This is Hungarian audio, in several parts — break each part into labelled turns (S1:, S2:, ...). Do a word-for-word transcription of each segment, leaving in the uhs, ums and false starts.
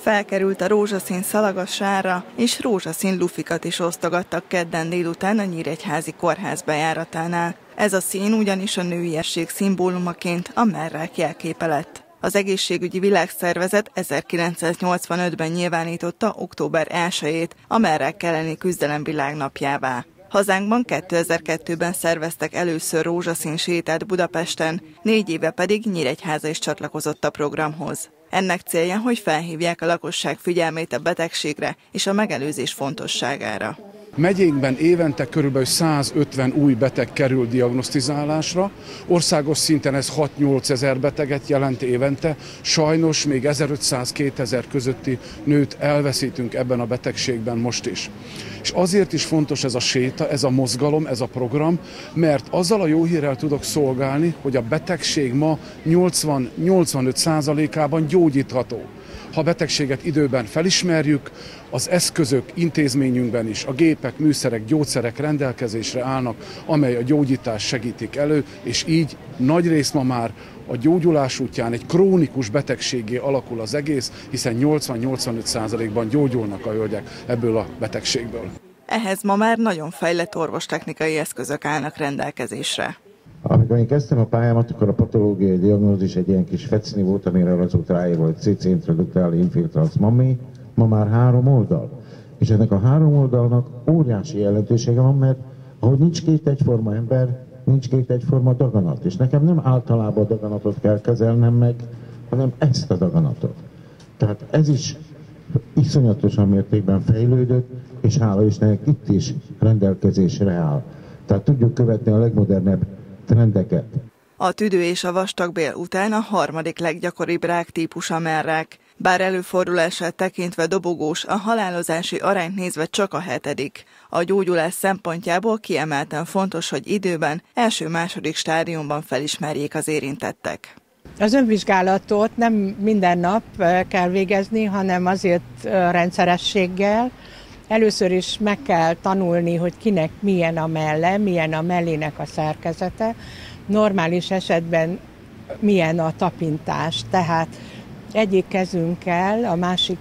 S1: Felkerült a rózsaszín szalag a sárra, és rózsaszín lufikat is osztogattak kedden délután a Nyíregyházi Kórház bejáratánál. Ez a szín ugyanis a nőiesség szimbólumaként a merrák jelképe lett. Az Egészségügyi Világszervezet ezerkilencszáznyolcvanötben nyilvánította október elsejét a merrák elleni küzdelem világnapjává. Hazánkban kétezer-kettőben szerveztek először rózsaszín sétát Budapesten, négy éve pedig Nyíregyháza is csatlakozott a programhoz. Ennek célja, hogy felhívják a lakosság figyelmét a betegségre és a megelőzés fontosságára.
S2: Megyénkben évente körülbelül százötven új beteg kerül diagnosztizálásra, országos szinten ez hat-nyolc ezer beteget jelent évente, sajnos még ezerötszáz-kétezer közötti nőt elveszítünk ebben a betegségben most is. És azért is fontos ez a séta, ez a mozgalom, ez a program, mert azzal a jó hírrel tudok szolgálni, hogy a betegség ma nyolcvan-nyolcvanöt százalékában gyógyítható. Ha a betegséget időben felismerjük, az eszközök intézményünkben is, a gépek, műszerek, gyógyszerek rendelkezésre állnak, amely a gyógyítást segítik elő, és így nagyrészt ma már a gyógyulás útján egy krónikus betegségé alakul az egész, hiszen nyolcvan-nyolcvanöt százalékban gyógyulnak a hölgyek ebből a betegségből.
S1: Ehhez ma már nagyon fejlett orvostechnikai eszközök állnak rendelkezésre.
S3: Amikor én kezdtem a pályámat, akkor a patológiai diagnózis egy ilyen kis fecni volt, amire az volt ráírva, hogy cé cé intraduktális infiltrans mammi, ma már három oldal. És ennek a három oldalnak óriási jelentősége van, mert ahogy nincs két egyforma ember, nincs két egyforma daganat. És nekem nem általában a daganatot kell kezelnem meg, hanem ezt a daganatot. Tehát ez is iszonyatosan mértékben fejlődött, és hála Istennek itt is rendelkezésre áll. Tehát tudjuk követni a legmodernebb trendeket.
S1: A tüdő és a vastagbél után a harmadik leggyakoribb ráktípus a merrák. Bár előfordulását tekintve dobogós, a halálozási arányt nézve csak a hetedik. A gyógyulás szempontjából kiemelten fontos, hogy időben, első-második stádiumban felismerjék az érintettek.
S4: Az önvizsgálatot nem minden nap kell végezni, hanem azért rendszerességgel. Először is meg kell tanulni, hogy kinek milyen a melle, milyen a mellének a szerkezete, normális esetben milyen a tapintás. Tehát egyik kezünkkel a másik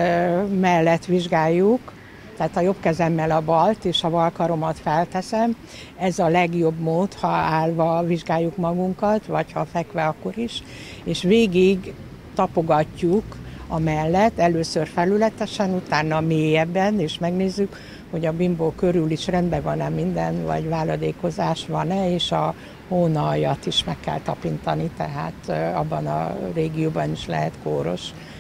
S4: mellett vizsgáljuk, tehát a jobb kezemmel a balt és a bal karomat felteszem. Ez a legjobb mód, ha állva vizsgáljuk magunkat, vagy ha fekve akkor is, és végig tapogatjuk a mellett, először felületesen, utána mélyebben, és megnézzük, hogy a bimbó körül is rendben van-e minden, vagy váladékozás van-e, és a hónaljat is meg kell tapintani, tehát abban a régióban is lehet kóros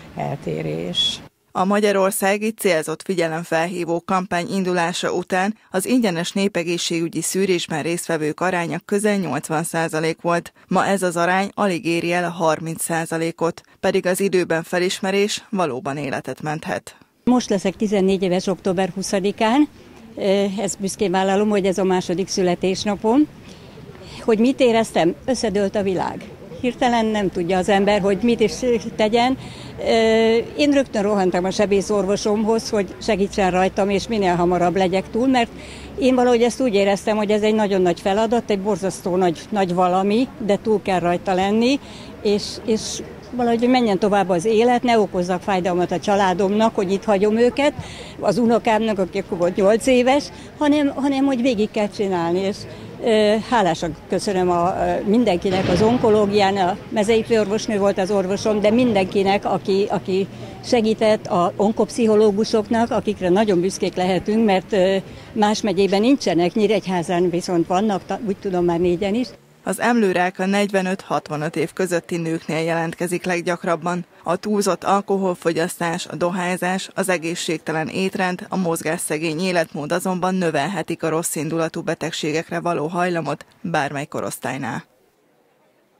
S4: eltérés.
S1: A magyarországi célzott figyelemfelhívó kampány indulása után az ingyenes népegészségügyi szűrésben résztvevők aránya közel nyolcvan százalék volt. Ma ez az arány alig éri el a harminc százalékot, pedig az időben felismerés valóban életet menthet.
S5: Most leszek tizennégy éves október huszadikán, ezt büszkén vállalom, hogy ez a második születésnapom. Hogy mit éreztem? Összedőlt a világ. Hirtelen nem tudja az ember, hogy mit is tegyen. Én rögtön rohantam a sebészorvosomhoz, hogy segítsen rajtam, és minél hamarabb legyek túl, mert én valahogy ezt úgy éreztem, hogy ez egy nagyon nagy feladat, egy borzasztó nagy, nagy valami, de túl kell rajta lenni, és, és valahogy, hogy menjen tovább az élet, ne okozzak fájdalmat a családomnak, hogy itt hagyom őket, az unokámnak, aki akkor volt nyolc éves, hanem, hanem hogy végig kell csinálni, és hálásan köszönöm a, mindenkinek az onkológián, a mezei főorvosnő volt az orvosom, de mindenkinek, aki, aki segített, az onkopszichológusoknak, akikre nagyon büszkék lehetünk, mert más megyében nincsenek, Nyíregyházán viszont vannak, úgy tudom már négyen is.
S1: Az emlőrák a negyvenöt-hatvanöt év közötti nőknél jelentkezik leggyakrabban. A túlzott alkoholfogyasztás, a dohányzás, az egészségtelen étrend, a mozgásszegény életmód azonban növelhetik a rosszindulatú betegségekre való hajlamot bármely korosztálynál.